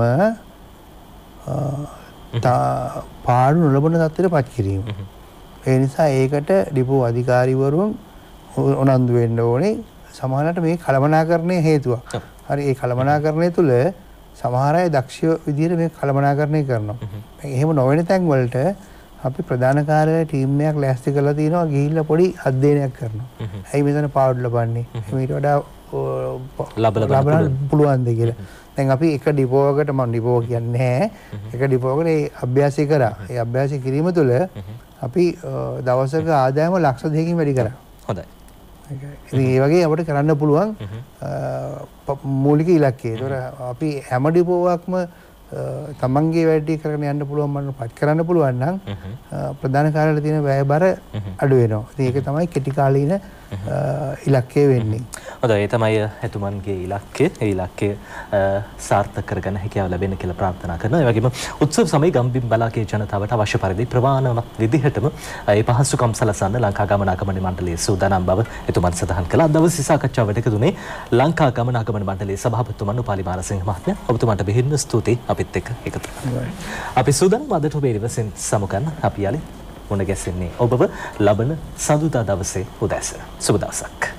පාඩු නොලබන තත්ත්වයට පත් කිරීම. ඒ නිසා ඒකට ඩිපෝ අධිකාරීවරුන් උනන්දු වෙන්න ඕනේ. සමහරවිට මේ කළමනාකරණය හේතුවක්. හරි ඒ කළමනාකරණය තුළ සමහර අය දක්ෂ විදිහට මේ කළමනාකරණය කරනවා. එහෙම නොවන තැන් වලට අපි ප්‍රධාන කාර්යාලයේ ටීම් එකක් ලෑස්ති කරලා තිනවා ගිහිල්ලා පොඩි අධ්‍යයනයක් කරනවා. ඇයි මෙතන පාඩු ලබන්නේ? ඊට වඩා ලබලා පුළුවන්ද කියලා. දැන් අපි එක ඩිපෝවකට මම ඩිපෝ කියන්නේ නැහැ. එක ඩිපෝවකට ඒ අභ්‍යාසය කරා. ඒ අභ්‍යාසය කිරීම තුළ අපි දවසක ආදායම ලක්ෂ දෙකකින් වැඩි කරා. හොඳයි. ඉතින් ඒ වගේ අපිට කරන්න පුළුවන් මූලික ඉලක්කය. ඒතොර අපි හැම ඩිපෝවක්ම තමන්ගේ වැඩි කරගෙන යන්න පුළුවන් මන්න පත් කරන්න පුළුවන් නම් ප්‍රධාන කාර්යාලයේ තියෙන වැය බර අඩු වෙනවා. ඉතින් ඒක තමයි කෙටි කාලීන ඉලක්කය වෙන්නේ. හොඳයි ඒ තමයි එතුමන්ගේ ඉලක්කය. ඒ ඉලක්කය සාර්ථක කරගන්න හැකියාව ලැබෙන්න කියලා ප්‍රාර්ථනා කරනවා. ඒ වගේම උත්සව සමයේ ගම්බිම් බලාගේ ජනතාවට අවශ්‍ය පරිදි ප්‍රමාණවත් විදිහටම ඒ පහසුකම් සලසන්න ලංකා ගමනාගමන මණ්ඩලයේ සූදානම් බව එතුමන් සඳහන් කළා. දවසේ සාකච්ඡාවට එකතු වුණේ ලංකා ගමනාගමන මණ්ඩලයේ සභාපතිතුමන් උපාලි මාරසිංහ මහත්මයා. ඔබතුමන්ට බෙහෙවින්ම ස්තුතියි අපිත් එක්ක එකතු වෙන්න. අපි සූදානම් අදට ඔබේ ඉවසෙන් සමුගන්න අපි යාලේ මුණ ගැසෙන්නේ ඔබව ලබන සඳුදා දවසේ උදෑසන. සුබ දවසක්.